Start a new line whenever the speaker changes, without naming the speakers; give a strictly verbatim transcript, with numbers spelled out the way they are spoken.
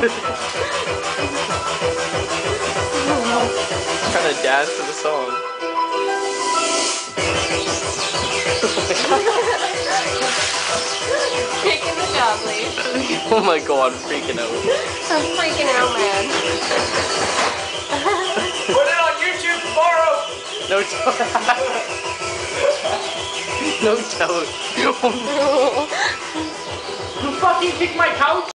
Trying to dance to the song.
Taking the dog leash.
Oh my god, I'm freaking out.
I'm freaking out, man.
Put it on YouTube tomorrow!
No doubt. No doubt.
You fucking kicked my couch!